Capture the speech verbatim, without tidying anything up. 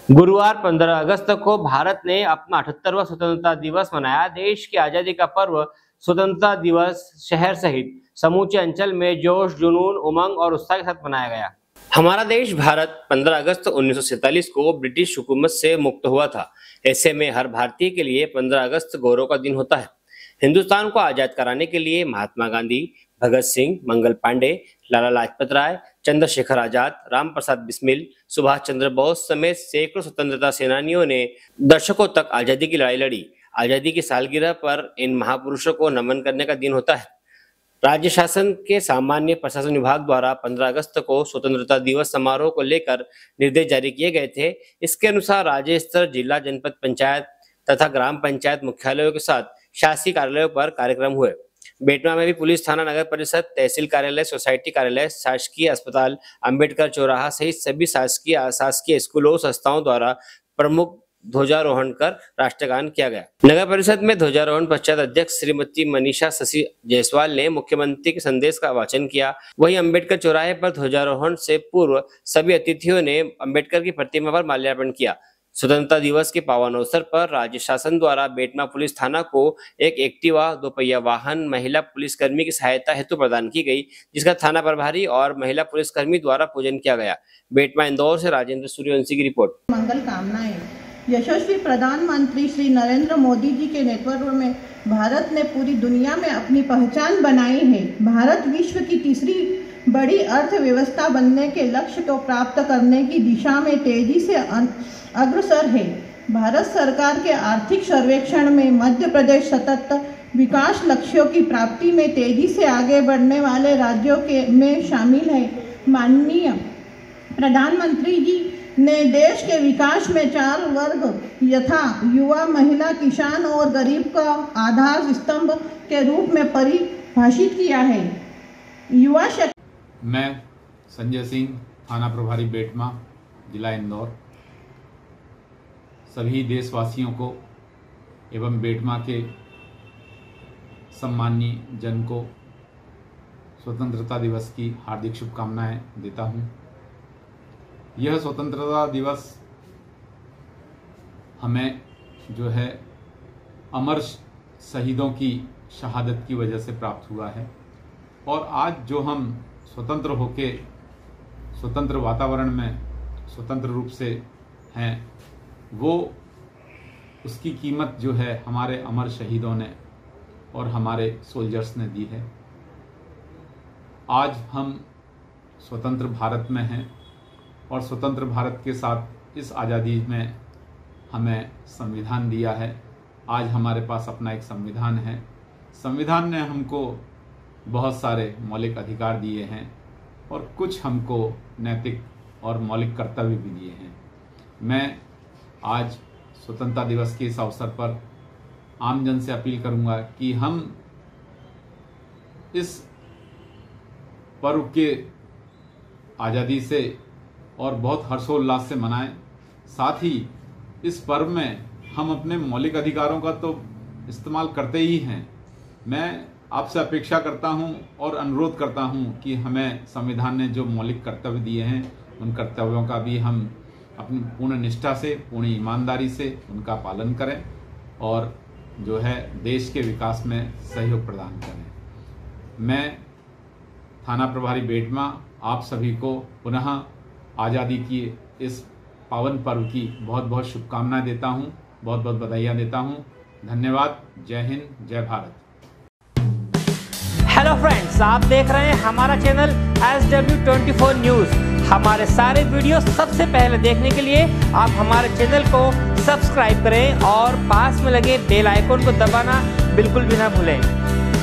गुरुवार पंद्रह अगस्त को भारत ने अपना अठहत्तरवां स्वतंत्रता दिवस मनाया। देश की आजादी का पर्व स्वतंत्रता दिवस शहर सहित समूचे अंचल में जोश, जुनून, उमंग और उत्साह के साथ मनाया गया। हमारा देश भारत पंद्रह अगस्त उन्नीस सौ सैंतालीस को ब्रिटिश हुकूमत से मुक्त हुआ था। ऐसे में हर भारतीय के लिए पंद्रह अगस्त गौरव का दिन होता है। हिंदुस्तान को आजाद कराने के लिए महात्मा गांधी, भगत सिंह, मंगल पांडे, लाला लाजपत राय, चंद्रशेखर आजाद, राम प्रसाद बिस्मिल, सुभाष चंद्र बोस समेत सैकड़ों स्वतंत्रता सेनानियों ने दशकों तक आजादी की लड़ाई लड़ी। आजादी की सालगिरह पर इन महापुरुषों को नमन करने का दिन होता है। राज्य शासन के सामान्य प्रशासन विभाग द्वारा पंद्रह अगस्त को स्वतंत्रता दिवस समारोह को लेकर निर्देश जारी किए गए थे। इसके अनुसार राज्य स्तर, जिला, जनपद पंचायत तथा ग्राम पंचायत मुख्यालयों के साथ शासकीय कार्यालयों पर कार्यक्रम हुए। बेटमा में भी पुलिस थाना, नगर परिषद, तहसील कार्यालय, सोसाइटी कार्यालय, शासकीय अस्पताल, अंबेडकर चौराहा सहित सभी शासकीय अशासकीय स्कूलों संस्थाओं द्वारा प्रमुख ध्वजारोहण कर राष्ट्रगान किया गया। नगर परिषद में ध्वजारोहण पश्चात अध्यक्ष श्रीमती मनीषा शशि जायसवाल ने मुख्यमंत्री के संदेश का वाचन किया। वहीं अंबेडकर चौराहे पर ध्वजारोहण से पूर्व सभी अतिथियों ने अंबेडकर की प्रतिमा पर माल्यार्पण किया। स्वतंत्रता दिवस के पावन अवसर पर राज्य शासन द्वारा बेटमा पुलिस थाना को एक एक्टिवा, दोपहिया वाहन, महिला पुलिसकर्मी की सहायता हेतु प्रदान की गई, जिसका थाना प्रभारी और महिला पुलिसकर्मी द्वारा पूजन किया गया। बेटमा इंदौर से राजेंद्र सूर्यवंशी की रिपोर्ट। मंगल कामनाएं। यशस्वी प्रधानमंत्री श्री नरेंद्र मोदी जी के नेतृत्व में भारत ने पूरी दुनिया में अपनी पहचान बनाई है। भारत विश्व की तीसरी बड़ी अर्थव्यवस्था बनने के लक्ष्य को प्राप्त करने की दिशा में तेजी से अग्रसर है। भारत सरकार के आर्थिक सर्वेक्षण में मध्य प्रदेश सतत विकास लक्ष्यों की प्राप्ति में तेजी से आगे बढ़ने वाले राज्यों के में शामिल है। माननीय प्रधानमंत्री जी ने देश के विकास में चार वर्ग यथा युवा, महिला, किसान और गरीब का आधार स्तंभ के रूप में परिभाषित किया है। युवा शक्ति। मैं संजय सिंह, थाना प्रभारी बेटमा, जिला इंदौर, सभी देशवासियों को एवं बेटमा के सम्मानीय जन को स्वतंत्रता दिवस की हार्दिक शुभकामनाएं देता हूं। यह स्वतंत्रता दिवस हमें जो है अमर शहीदों की शहादत की वजह से प्राप्त हुआ है और आज जो हम स्वतंत्र होके स्वतंत्र वातावरण में स्वतंत्र रूप से हैं, वो उसकी कीमत जो है हमारे अमर शहीदों ने और हमारे सोल्जर्स ने दी है। आज हम स्वतंत्र भारत में हैं और स्वतंत्र भारत के साथ इस आज़ादी में हमें संविधान दिया है। आज हमारे पास अपना एक संविधान है। संविधान ने हमको बहुत सारे मौलिक अधिकार दिए हैं और कुछ हमको नैतिक और मौलिक कर्तव्य भी दिए हैं। मैं आज स्वतंत्रता दिवस के इस अवसर पर आमजन से अपील करूंगा कि हम इस पर्व के आज़ादी से और बहुत हर्षोल्लास से मनाएं। साथ ही इस पर्व में हम अपने मौलिक अधिकारों का तो इस्तेमाल करते ही हैं। मैं आपसे अपेक्षा करता हूं और अनुरोध करता हूं कि हमें संविधान ने जो मौलिक कर्तव्य दिए हैं, उन कर्तव्यों का भी हम अपनी पूर्ण निष्ठा से, पूर्ण ईमानदारी से उनका पालन करें और जो है देश के विकास में सहयोग प्रदान करें। मैं थाना प्रभारी बेटमा आप सभी को पुनः आज़ादी की इस पावन पर्व की बहुत बहुत शुभकामनाएं देता हूं, बहुत बहुत बधाइयां देता हूं। धन्यवाद। जय हिंद, जय भारत। हेलो फ्रेंड्स, आप देख रहे हैं हमारा channel S W twenty four news. हमारे सारे वीडियो सबसे पहले देखने के लिए आप हमारे चैनल को सब्सक्राइब करें और पास में लगे बेल आइकन को दबाना बिल्कुल भी ना भूलें।